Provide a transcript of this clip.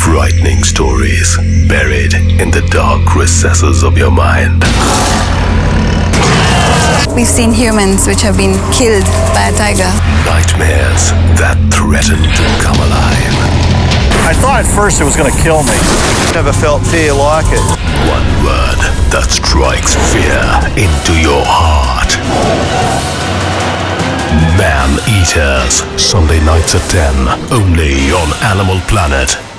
Frightening stories buried in the dark recesses of your mind. We've seen humans which have been killed by a tiger. Nightmares that threaten to come alive. I thought at first it was going to kill me. Never felt fear like it. One word that strikes fear into your heart. Man Eaters, Sunday nights at 10, only on Animal Planet.